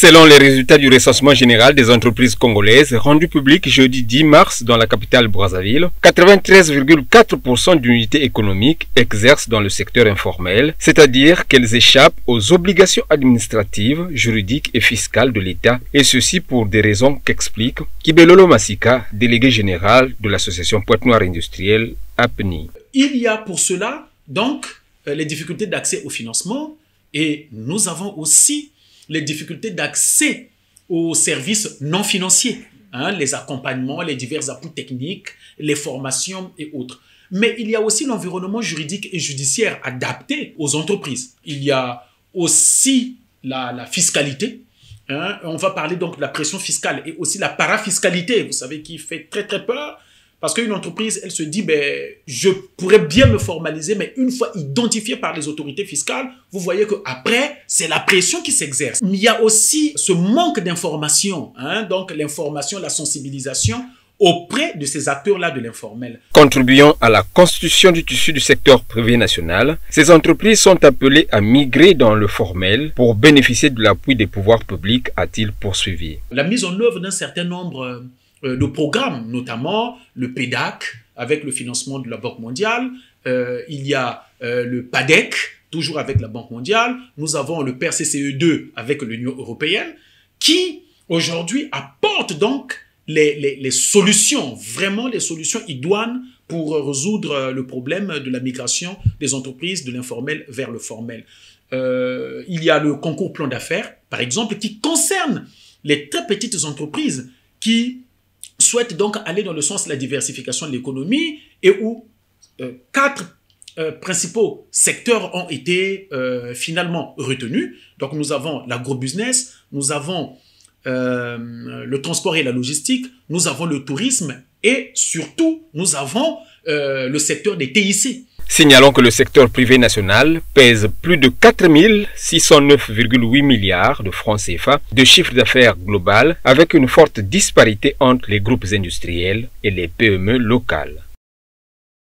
Selon les résultats du recensement général des entreprises congolaises rendu public jeudi 10 mars dans la capitale Brazzaville, 93,4% d'unités économiques exercent dans le secteur informel, c'est-à-dire qu'elles échappent aux obligations administratives, juridiques et fiscales de l'État, et ceci pour des raisons qu'explique Kibelolo Masika, délégué général de l'association Pointe-Noire industrielle APNI. Il y a pour cela donc les difficultés d'accès au financement et nous avons aussi les difficultés d'accès aux services non financiers, les accompagnements, les divers appuis techniques, les formations et autres. Mais il y a aussi l'environnement juridique et judiciaire adapté aux entreprises. Il y a aussi la fiscalité. On va parler donc de la pression fiscale et aussi la parafiscalité, vous savez, qui fait très très peur. Parce qu'une entreprise, elle se dit, je pourrais bien me formaliser, mais une fois identifié par les autorités fiscales, vous voyez qu'après, c'est la pression qui s'exerce. Il y a aussi ce manque d'information, donc l'information, la sensibilisation auprès de ces acteurs-là de l'informel. Contribuant à la constitution du tissu du secteur privé national, ces entreprises sont appelées à migrer dans le formel pour bénéficier de l'appui des pouvoirs publics, a-t-il poursuivi. La mise en œuvre d'un certain nombre de programmes, notamment le PEDAC avec le financement de la Banque mondiale, il y a le PADEC, toujours avec la Banque mondiale, nous avons le PRCCE2 avec l'Union européenne, qui aujourd'hui apporte donc les solutions, vraiment les solutions idoines pour résoudre le problème de la migration des entreprises de l'informel vers le formel. Il y a le concours plan d'affaires, par exemple, qui concerne les très petites entreprises qui souhaitent donc aller dans le sens de la diversification de l'économie et où 4 principaux secteurs ont été finalement retenus. Donc nous avons l'agrobusiness, nous avons le transport et la logistique, nous avons le tourisme et surtout nous avons le secteur des TIC. Signalons que le secteur privé national pèse plus de 4 609,8 milliards de francs CFA de chiffre d'affaires global avec une forte disparité entre les groupes industriels et les PME locales.